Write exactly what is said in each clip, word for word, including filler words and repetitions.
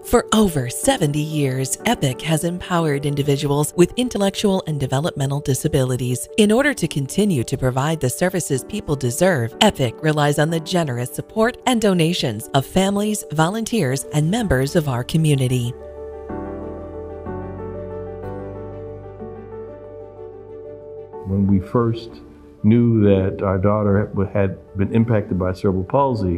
For over seventy years, EPIC has empowered individuals with intellectual and developmental disabilities. In order to continue to provide the services people deserve, EPIC relies on the generous support and donations of families, volunteers, and members of our community. When we first knew that our daughter had been impacted by cerebral palsy,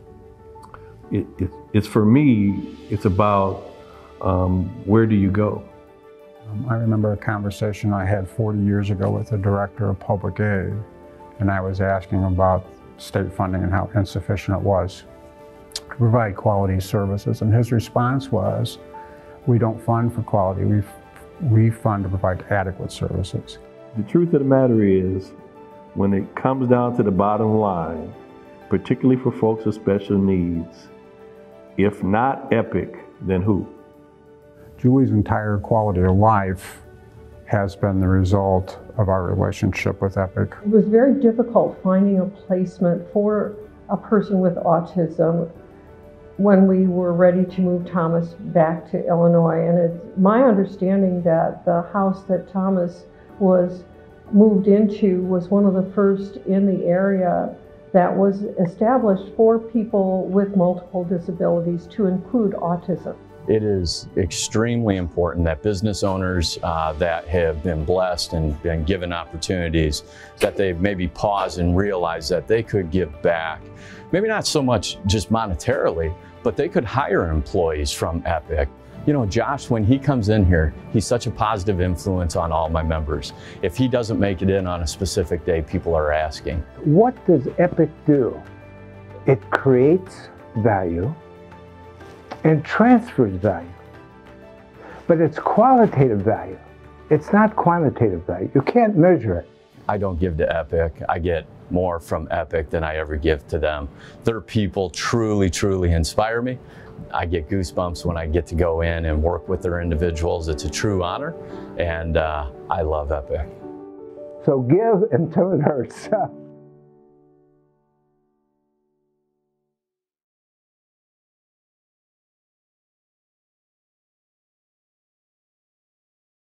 it, it, it's for me, it's about um, where do you go? Um, I remember a conversation I had forty years ago with the director of public aid, and I was asking about state funding and how insufficient it was to provide quality services, and his response was, we don't fund for quality, we, we fund to provide adequate services. The truth of the matter is, when it comes down to the bottom line, particularly for folks with special needs, if not EPIC, then who? Julie's entire quality of life has been the result of our relationship with EPIC. It was very difficult finding a placement for a person with autism when we were ready to move Thomas back to Illinois. And it's my understanding that the house that Thomas was moved into was one of the first in the area that was established for people with multiple disabilities to include autism. It is extremely important that business owners uh, that have been blessed and been given opportunities, that they maybe pause and realize that they could give back. Maybe not so much just monetarily, but they could hire employees from EPIC. You know, Josh, when he comes in here, he's such a positive influence on all my members. If he doesn't make it in on a specific day, people are asking. What does EPIC do? It creates value and transfers value. But it's qualitative value. It's not quantitative value. You can't measure it. I don't give to EPIC. I get more from EPIC than I ever give to them. Their people truly, truly inspire me. I get goosebumps when I get to go in and work with their individuals. It's a true honor, and uh, I love EPIC. So give until it hurts.